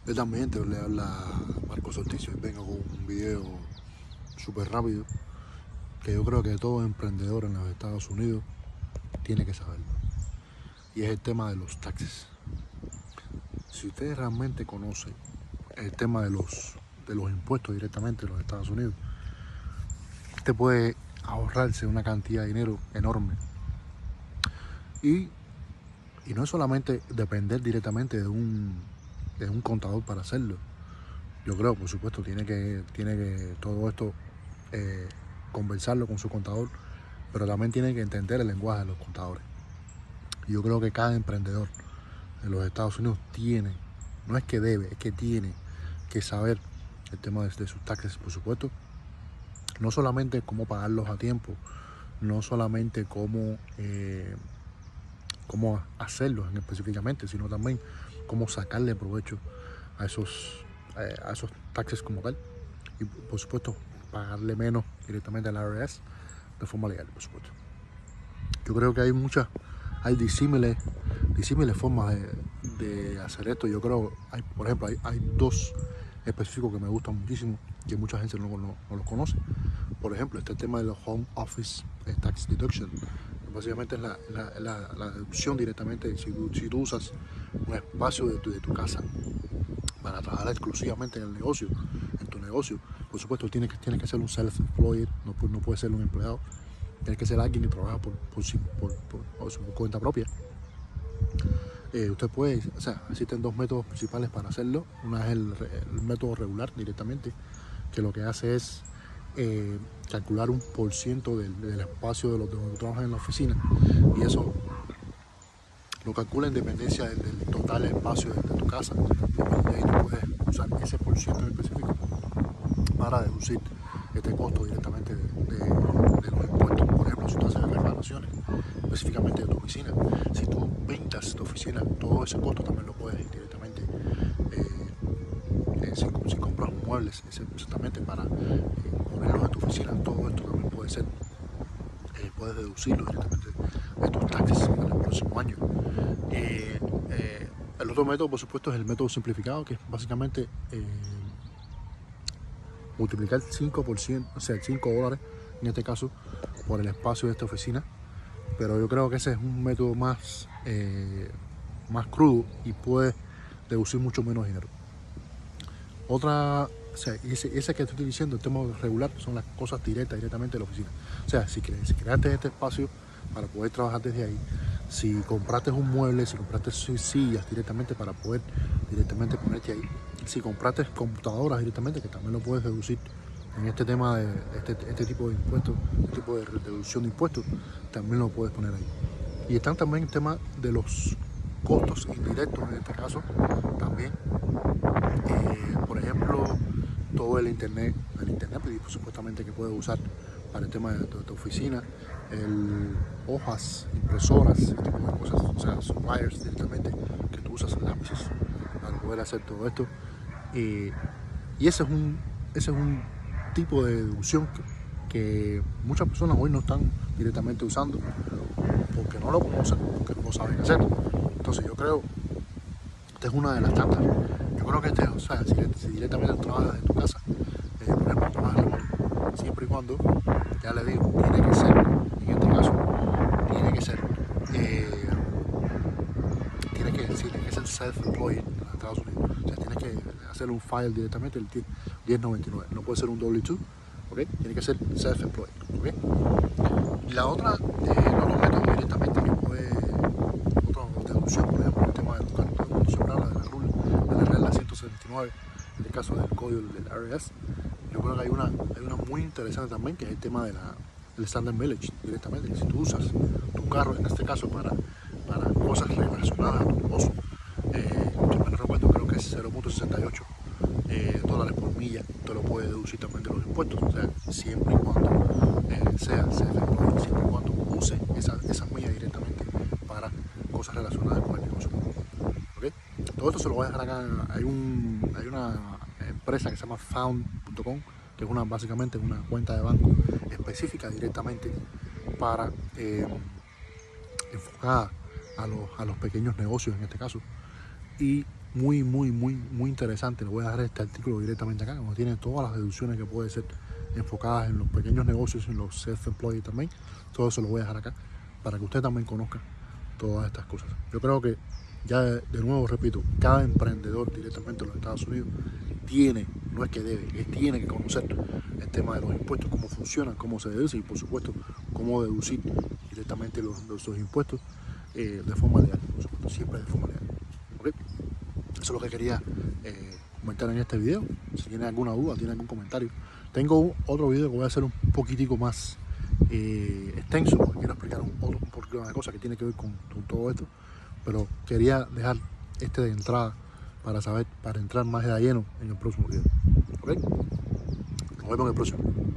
Yo también te le habla Marcos Ortiz y vengo con un video súper rápido que yo creo que todo emprendedor en los Estados Unidos tiene que saberlo. Y es el tema de los taxes. Si ustedes realmente conocen el tema de los impuestos directamente en los Estados Unidos, usted puede ahorrarse una cantidad de dinero enorme. Y no es solamente depender directamente de un contador para hacerlo. Yo creo, por supuesto, tiene que todo esto eh, conversarlo con su contador, pero también tiene que entender el lenguaje de los contadores. Y yo creo que cada emprendedor en los Estados Unidos no es que debe, es que tiene que saber el tema de sus taxes, por supuesto. No solamente cómo pagarlos a tiempo, no solamente cómo hacerlos específicamente, sino también cómo sacarle provecho a esos taxes como tal. Y por supuesto, pagarle menos directamente al IRS de forma legal, por supuesto. Yo creo que hay disímiles formas de hacer esto. Yo creo, por ejemplo, hay dos específicos que me gustan muchísimo, que mucha gente no los conoce. Por ejemplo, este tema de los Home Office Tax Deduction. Básicamente es la deducción directamente si tú usas un espacio de tu casa para trabajar exclusivamente en el negocio, en tu negocio. Por supuesto, tienes que ser un self-employed, no puede ser un empleado. Tienes que ser alguien que trabaja por su cuenta propia. Usted puede, o sea, existen dos métodos principales para hacerlo. Una es el método regular directamente, que lo que hace es calcular un por ciento del espacio de donde tú trabajas en la oficina, y eso lo calcula en dependencia del total espacio de tu casa. Y ahí tú puedes usar ese por ciento en específico para deducir este costo directamente de los impuestos. Por ejemplo, si tú haces reparaciones específicamente de tu oficina, si tú pintas tu oficina, todo ese costo también lo puedes directamente, si compras muebles exactamente para ponerlos en tu oficina, todo esto también puedes deducirlo directamente de tus taxes para el próximo año. El otro método, por supuesto, es el método simplificado, que es básicamente multiplicar 5%, o sea, $5 en este caso, por el espacio de esta oficina. Pero yo creo que ese es un método más crudo y puede deducir mucho menos dinero. O sea, ese que estoy diciendo, el tema regular, son las cosas directamente de la oficina. O sea, si creaste este espacio para poder trabajar desde ahí, si compraste un mueble, si compraste sillas directamente para poder directamente ponerte ahí, si compraste computadoras directamente, que también lo puedes deducir en este tema de este tipo de impuestos, este tipo de deducción de impuestos, también lo puedes poner ahí. Y están también el tema de los costos indirectos, en este caso, también. Por ejemplo, todo el internet pues, supuestamente que puedes usar para el tema de tu oficina, hojas, impresoras, ese tipo de cosas, o sea, suppliers directamente, que tú usas lápices para poder hacer todo esto. Y ese es un tipo de deducción que muchas personas hoy no están directamente usando porque no lo conocen, porque no lo saben hacer. Entonces yo creo, esta es una de las tantas. Yo creo que o sea, si directamente trabajas en tu casa, por ejemplo, trabajas remoto, siempre y cuando, ya le digo, tiene que ser, en este caso, tiene que ser, ser self-employed en los Estados Unidos. O sea, tienes que hacer un file directamente, el 1099. No puede ser un W2, ¿ok? Tiene que ser self-employed, ¿ok? Y la otra, no lo meto directamente, otra deducción, por ejemplo, el tema de educar. Todo el mundo siempre habla de la regla 179, en el caso del código del IRS. Yo creo que hay una muy interesante también, que es el tema del standard mileage directamente. Si tú usas tu carro, en este caso, para cosas relacionadas a tu negocio, yo me recuerdo, creo que es 0.68 dólares por milla, tú lo puedes deducir también de los impuestos. O sea, siempre y cuando sea self-employed, siempre y cuando use esa milla directamente para cosas relacionadas con el negocio. ¿Okay? Todo esto se lo voy a dejar acá. Hay una empresa que se llama Found.com, que es básicamente una cuenta de banco específica directamente para enfocada a los pequeños negocios en este caso. Y muy interesante. Le voy a dejar este artículo directamente acá, donde tiene todas las deducciones que puede ser enfocadas en los pequeños negocios, en los self-employed también. Todo eso lo voy a dejar acá para que usted también conozca todas estas cosas. Yo creo que, ya de nuevo repito, cada emprendedor directamente en los Estados Unidos tiene, no es que debe, es tiene que conocer el tema de los impuestos, cómo funcionan, cómo se deduce y por supuesto cómo deducir directamente los impuestos de forma legal, por supuesto, siempre de forma legal. ¿Okay? Eso es lo que quería comentar en este video. Si tiene alguna duda, tiene algún comentario. Tengo otro video que voy a hacer un poquitico más extenso, porque quiero explicar una cosa que tiene que ver con todo esto, pero quería dejar este de entrada para entrar más de lleno en el próximo video. ¿Ok? Nos vemos en el próximo.